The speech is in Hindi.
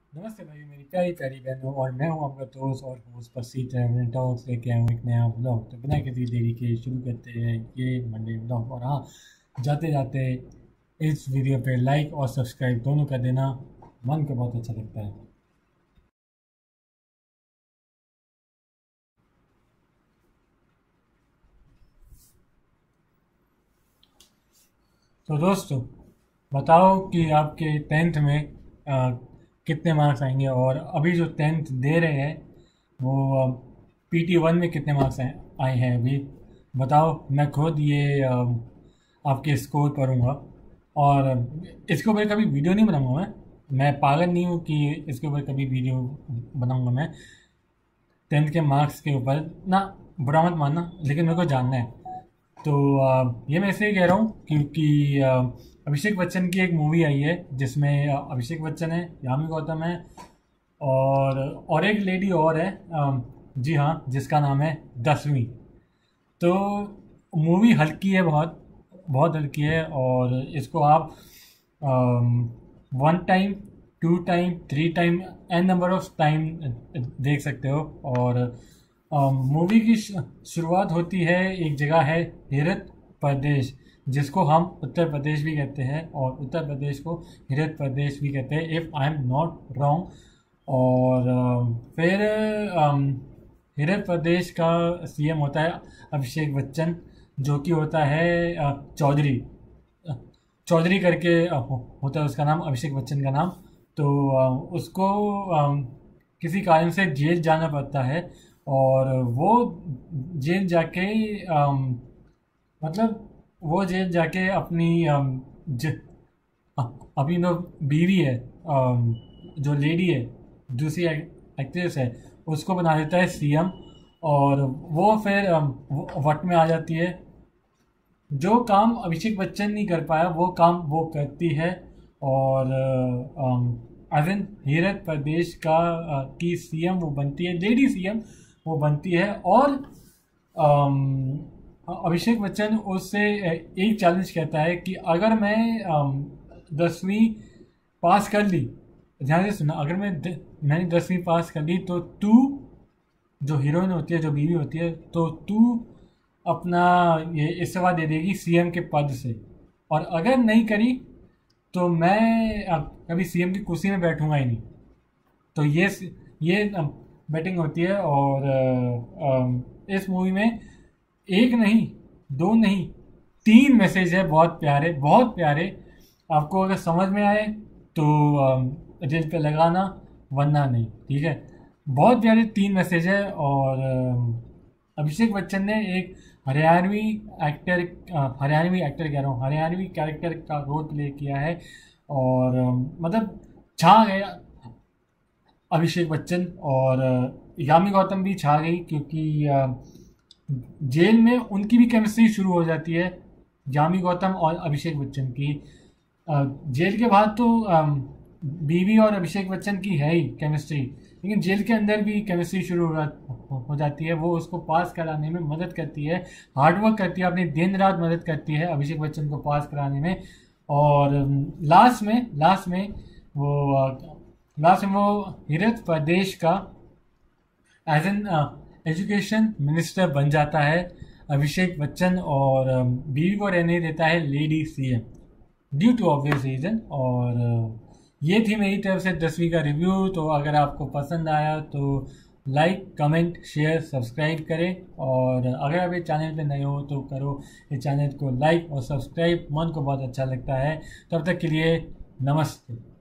नमस्ते भाई, मेरी प्यारी प्यारी बहनों। और मैं हूं आपका दोस्त और होस्ट प्रसिद्ध ट्रैवल टॉक्स लेके आया हूँ एक नया ब्लॉग। तो बिना किसी देरी के शुरू करते हैं ये मंडे ब्लॉग। और हाँ, जाते जाते इस वीडियो पे लाइक और सब्सक्राइब दोनों कर देना, मन को बहुत अच्छा लगता है। तो दोस्तों, बताओ कि आपके टेंथ में कितने मार्क्स आएंगे, और अभी जो टेंथ दे रहे हैं वो PT1 में कितने मार्क्स आए हैं अभी। बताओ, मैं खुद ये आपके स्कोर पढ़ूंगा। और इसके ऊपर कभी वीडियो नहीं बनाऊंगा मैं पागल नहीं हूँ कि इसके ऊपर कभी वीडियो बनाऊंगा मैं। टेंथ के मार्क्स के ऊपर ना, बुरा मत मानना, लेकिन मेरे को जानना है। तो ये मैं इसलिए कह रहा हूँ क्योंकि अभिषेक बच्चन की एक मूवी आई है जिसमें अभिषेक बच्चन है, यामी गौतम है, और एक लेडी और है, जी हाँ, जिसका नाम है 10वीं। तो मूवी हल्की है, बहुत बहुत हल्की है। और इसको आप one time, two time, three time, n number of time देख सकते हो। और मूवी की शुरुआत होती है, एक जगह है हिरत प्रदेश, जिसको हम उत्तर प्रदेश भी कहते हैं, और उत्तर प्रदेश को हिरत प्रदेश भी कहते हैं, if I am not wrong. और फिर हिरत प्रदेश का CM होता है अभिषेक बच्चन, जो कि होता है चौधरी। अ, चौधरी करके होता है उसका नाम, अभिषेक बच्चन का नाम। तो उसको किसी कारण से जेल जाना पड़ता है। और वो जेल जाके मतलब वो जेल जाके अपनी अभी जो बीवी है, जो लेडी है, दूसरी एक्ट्रेस है, उसको बना देता है CM। और वो फिर वट में आ जाती है। जो काम अभिषेक बच्चन नहीं कर पाया वो काम वो करती है। और अरविंद हीरत प्रदेश की CM वो बनती है, लेडी CM वो बनती है। और अम, अभिषेक बच्चन उससे एक चैलेंज कहता है कि अगर मैं 10वीं पास कर ली, ध्यान से सुना, अगर मैंने 10वीं पास कर ली तो तू, जो हीरोइन होती है, जो बीवी होती है, तो तू अपना ये इस्तीफा दे देगी CM के पद से। और अगर नहीं करी तो मैं अब कभी CM की कुर्सी में बैठूंगा ही नहीं। तो ये बैटिंग होती है। और इस मूवी में एक नहीं, दो नहीं, तीन मैसेज है, बहुत प्यारे, बहुत प्यारे। आपको अगर समझ में आए तो दिल पे लगाना, वरना नहीं, ठीक है। बहुत प्यारे तीन मैसेज है। और अभिषेक बच्चन ने एक हरियाणवी एक्टर, हरियाणवी एक्टर कह रहा हूँ, हरियाणवी कैरेक्टर का रोल प्ले किया है। और मतलब छा गया अभिषेक बच्चन। और यामी गौतम भी छा गई, क्योंकि जेल में उनकी भी केमिस्ट्री शुरू हो जाती है, यामी गौतम और अभिषेक बच्चन की। जेल के बाद तो बीवी और अभिषेक बच्चन की है ही केमिस्ट्री, लेकिन जेल के अंदर भी केमिस्ट्री शुरू हो जाती है। वो उसको पास कराने में मदद करती है, हार्डवर्क करती है, अपनी दिन रात मदद करती है अभिषेक बच्चन को पास कराने में। और लास्ट में वो हिरत प्रदेश का एज एन एजुकेशन मिनिस्टर बन जाता है अभिषेक बच्चन। और बीवी को रहने देता है lady CM, due to obvious reason. और ये थी मेरी तरफ से 10वीं का रिव्यू। तो अगर आपको पसंद आया तो लाइक, कमेंट, शेयर, सब्सक्राइब करें। और अगर आप ये चैनल पे नए हो तो करो इस चैनल को लाइक और सब्सक्राइब, मन को बहुत अच्छा लगता है। तब तक के लिए नमस्ते।